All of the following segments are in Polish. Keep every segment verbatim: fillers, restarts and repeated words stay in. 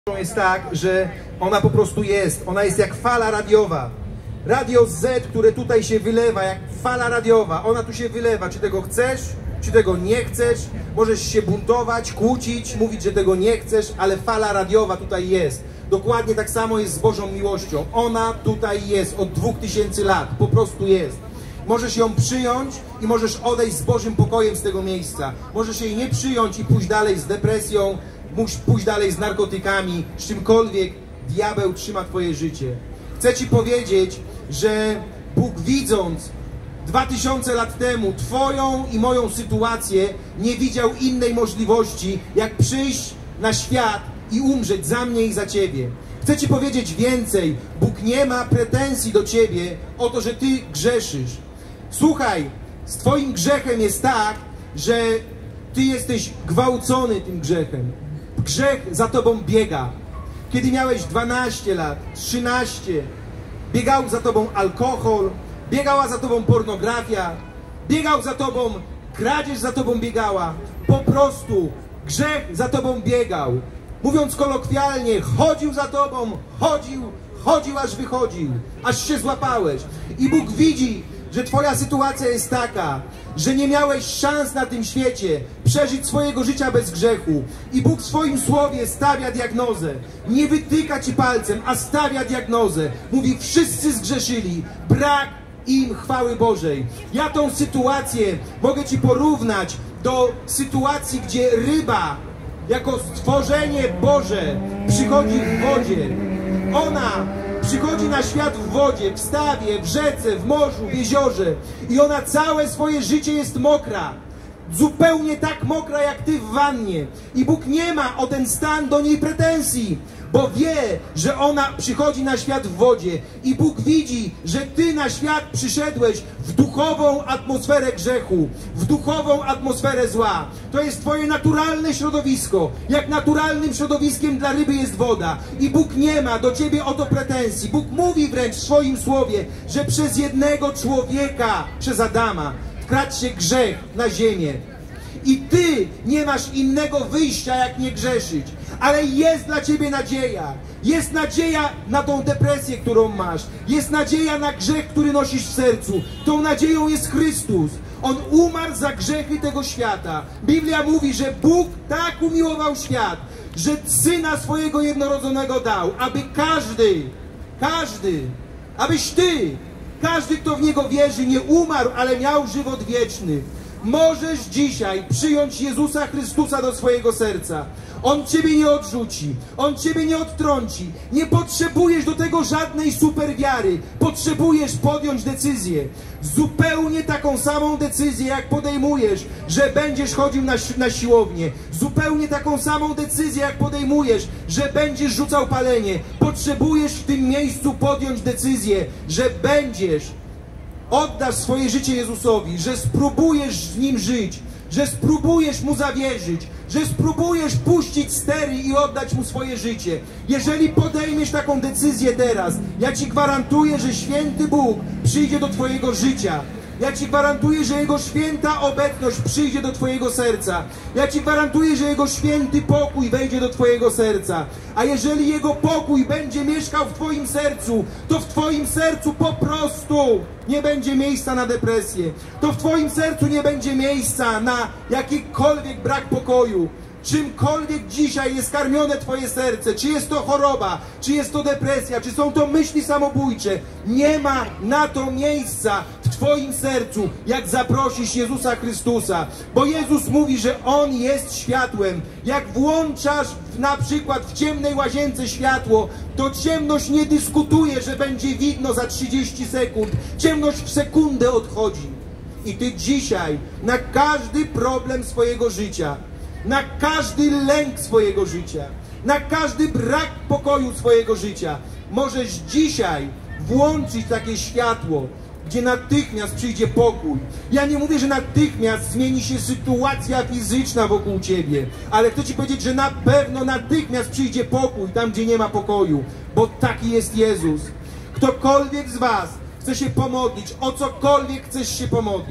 jest tak, że ona po prostu jest. Ona jest jak fala radiowa. Radio Z, które tutaj się wylewa, jak fala radiowa. Ona tu się wylewa. Czy tego chcesz, czy tego nie chcesz. Możesz się buntować, kłócić, mówić, że tego nie chcesz, ale fala radiowa tutaj jest. Dokładnie tak samo jest z Bożą miłością. Ona tutaj jest od dwóch tysięcy lat. Po prostu jest. Możesz ją przyjąć i możesz odejść z Bożym pokojem z tego miejsca. Możesz jej nie przyjąć i pójść dalej z depresją, pójść dalej z narkotykami, z czymkolwiek diabeł trzyma twoje życie. Chcę ci powiedzieć, że Bóg, widząc dwa tysiące lat temu twoją i moją sytuację, nie widział innej możliwości, jak przyjść na świat i umrzeć za mnie i za ciebie. Chcę ci powiedzieć więcej. Bóg nie ma pretensji do ciebie o to, że ty grzeszysz. Słuchaj, z twoim grzechem jest tak, że ty jesteś gwałcony tym grzechem. Grzech za tobą biega. Kiedy miałeś dwanaście lat, trzynaście, biegał za tobą alkohol, biegała za tobą pornografia, biegał za tobą kradzież, za tobą biegała. Po prostu grzech za tobą biegał. Mówiąc kolokwialnie, chodził za tobą, chodził, chodził, aż wychodził, aż się złapałeś. I Bóg widzi, że twoja sytuacja jest taka, że nie miałeś szans na tym świecie przeżyć swojego życia bez grzechu. I Bóg w swoim słowie stawia diagnozę. Nie wytyka ci palcem, a stawia diagnozę. Mówi, wszyscy zgrzeszyli, brak im chwały Bożej. Ja tą sytuację mogę ci porównać do sytuacji, gdzie ryba jako stworzenie Boże przychodzi w wodzie. Ona przychodzi na świat w wodzie, w stawie, w rzece, w morzu, w jeziorze. I ona całe swoje życie jest mokra. Zupełnie tak mokra jak ty w wannie. I Bóg nie ma o ten stan do niej pretensji, bo wie, że ona przychodzi na świat w wodzie. I Bóg widzi, że ty na świat przyszedłeś w duchową atmosferę grzechu, w duchową atmosferę zła. To jest twoje naturalne środowisko. Jak naturalnym środowiskiem dla ryby jest woda. I Bóg nie ma do ciebie o to pretensji. Bóg mówi wręcz w swoim słowie, że przez jednego człowieka, przez Adama, wkradł się grzech na ziemię. I ty nie masz innego wyjścia, jak nie grzeszyć. Ale jest dla ciebie nadzieja. Jest nadzieja na tą depresję, którą masz. Jest nadzieja na grzech, który nosisz w sercu. Tą nadzieją jest Chrystus. On umarł za grzechy tego świata. Biblia mówi, że Bóg tak umiłował świat, że Syna swojego jednorodzonego dał, aby każdy, każdy, abyś ty, każdy, kto w Niego wierzy, nie umarł, ale miał żywot wieczny. Możesz dzisiaj przyjąć Jezusa Chrystusa do swojego serca. On ciebie nie odrzuci, On ciebie nie odtrąci. Nie potrzebujesz do tego żadnej super wiary. Potrzebujesz podjąć decyzję. Zupełnie taką samą decyzję, jak podejmujesz, że będziesz chodził na, na siłownię. Zupełnie taką samą decyzję, jak podejmujesz, że będziesz rzucał palenie. Potrzebujesz w tym miejscu podjąć decyzję, że będziesz, oddasz swoje życie Jezusowi, że spróbujesz z Nim żyć, że spróbujesz Mu zawierzyć, że spróbujesz puścić stery i oddać Mu swoje życie. Jeżeli podejmiesz taką decyzję teraz, ja ci gwarantuję, że święty Bóg przyjdzie do twojego życia. Ja ci gwarantuję, że Jego święta obecność przyjdzie do twojego serca. Ja ci gwarantuję, że Jego święty pokój wejdzie do twojego serca. A jeżeli Jego pokój będzie mieszkał w twoim sercu, to w twoim sercu po prostu nie będzie miejsca na depresję. To w twoim sercu nie będzie miejsca na jakikolwiek brak pokoju. Czymkolwiek dzisiaj jest karmione twoje serce, czy jest to choroba, czy jest to depresja, czy są to myśli samobójcze, nie ma na to miejsca w twoim sercu, jak zaprosisz Jezusa Chrystusa. Bo Jezus mówi, że On jest światłem. Jak włączasz na przykład w ciemnej łazience światło, to ciemność nie dyskutuje, że będzie widno za trzydzieści sekund. Ciemność w sekundę odchodzi. I ty dzisiaj na każdy problem swojego życia, na każdy lęk swojego życia, na każdy brak pokoju swojego życia, możesz dzisiaj włączyć takie światło, gdzie natychmiast przyjdzie pokój. Ja nie mówię, że natychmiast zmieni się sytuacja fizyczna wokół ciebie, ale chcę ci powiedzieć, że na pewno natychmiast przyjdzie pokój tam, gdzie nie ma pokoju, bo taki jest Jezus. Ktokolwiek z was chce się pomodlić, o cokolwiek chcesz się pomodlić,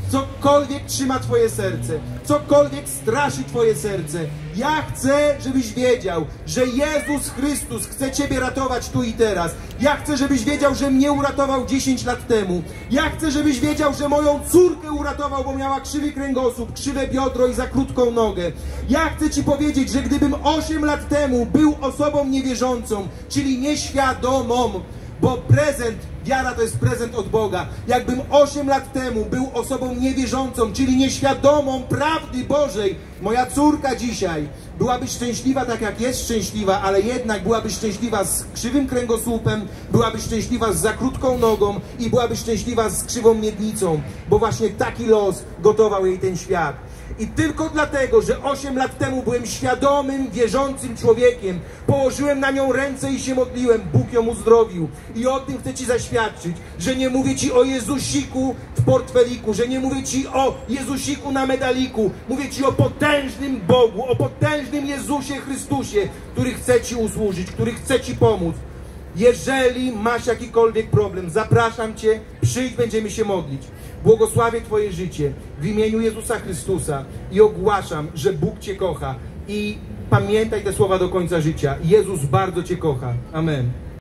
cokolwiek trzyma Twoje serce, cokolwiek straszy Twoje serce. Ja chcę, żebyś wiedział, że Jezus Chrystus chce Ciebie ratować tu i teraz. Ja chcę, żebyś wiedział, że mnie uratował dziesięć lat temu. Ja chcę, żebyś wiedział, że moją córkę uratował, bo miała krzywy kręgosłup, krzywe biodro i za krótką nogę. Ja chcę Ci powiedzieć, że gdybym osiem lat temu był osobą niewierzącą, czyli nieświadomą, bo prezent, wiara to jest prezent od Boga. Jakbym osiem lat temu był osobą niewierzącą, czyli nieświadomą prawdy Bożej, moja córka dzisiaj byłaby szczęśliwa tak jak jest szczęśliwa, ale jednak byłaby szczęśliwa z krzywym kręgosłupem, byłaby szczęśliwa z za krótką nogą i byłaby szczęśliwa z krzywą miednicą, bo właśnie taki los gotował jej ten świat. I tylko dlatego, że osiem lat temu byłem świadomym, wierzącym człowiekiem, położyłem na nią ręce i się modliłem, Bóg ją uzdrowił. I o tym chcę Ci zaświadczyć, że nie mówię Ci o Jezusiku w portfeliku, że nie mówię Ci o Jezusiku na medaliku, mówię Ci o potężnym Bogu, o potężnym Jezusie Chrystusie, który chce Ci usłużyć, który chce Ci pomóc. Jeżeli masz jakikolwiek problem, zapraszam Cię, przyjdź, będziemy się modlić. Błogosławię Twoje życie w imieniu Jezusa Chrystusa i ogłaszam, że Bóg Cię kocha. I pamiętaj te słowa do końca życia. Jezus bardzo Cię kocha. Amen.